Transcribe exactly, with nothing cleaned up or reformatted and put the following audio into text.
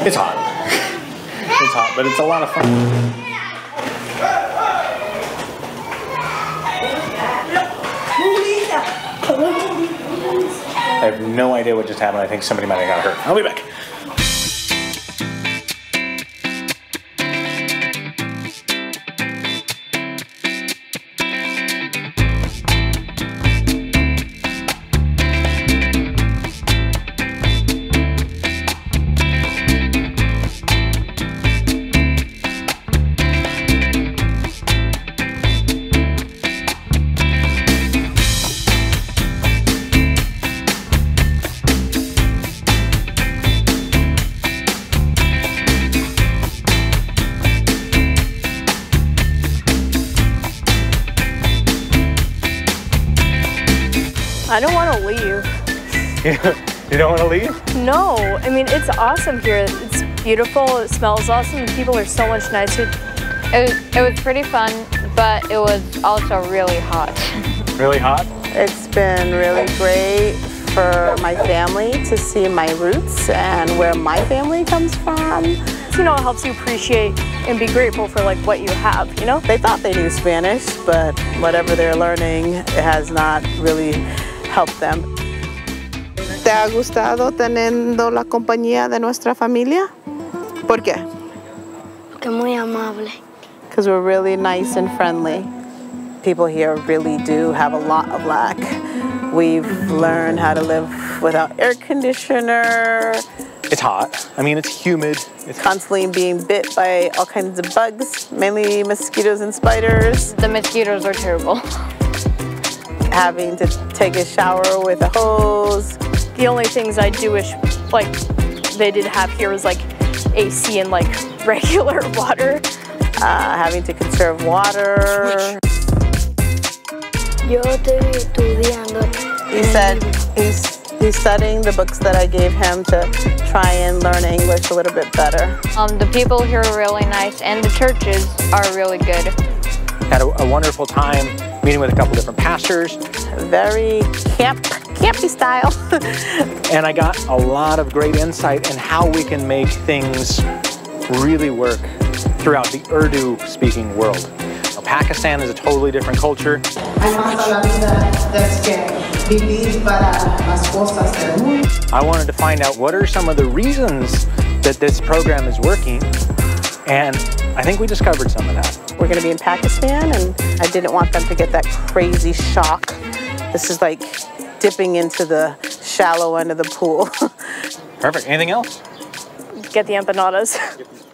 It's hot. It's hot, but it's a lot of fun. I have no idea what just happened. I think somebody might have got hurt. I'll be back. I don't want to leave. You don't want to leave? No, I mean, it's awesome here. It's beautiful, it smells awesome, the people are so much nicer. It was, it was pretty fun, but it was also really hot. Really hot? It's been really great for my family to see my roots and where my family comes from. You know, it helps you appreciate and be grateful for like what you have, you know? They thought they knew Spanish, but whatever they're learning, it has not really helped them. ¿Te ha gustado teniendo la compañía de nuestra familia? ¿Por qué? Porque es muy amable. Because we're really nice and friendly. People here really do have a lot of lack. We've learned how to live without air conditioner. It's hot. I mean, it's humid. It's constantly being bit by all kinds of bugs, mainly mosquitoes and spiders. The mosquitoes are terrible. Having to take a shower with a hose. The only things I do wish, like, they did have here was like A C and like regular water. Uh, having to conserve water. Yo estoy estudiando. He said he's, he's studying the books that I gave him to try and learn English a little bit better. Um, the people here are really nice and the churches are really good. Had a, a wonderful time meeting with a couple different pastors. Very camp, campy style. And I got a lot of great insight in how we can make things really work throughout the Urdu-speaking world. Now, Pakistan is a totally different culture. I wanted to find out what are some of the reasons that this program is working, and I think we discovered some of that. We're going to be in Pakistan, and I didn't want them to get that crazy shock. This is like dipping into the shallow end of the pool. Perfect. Anything else? Get the empanadas.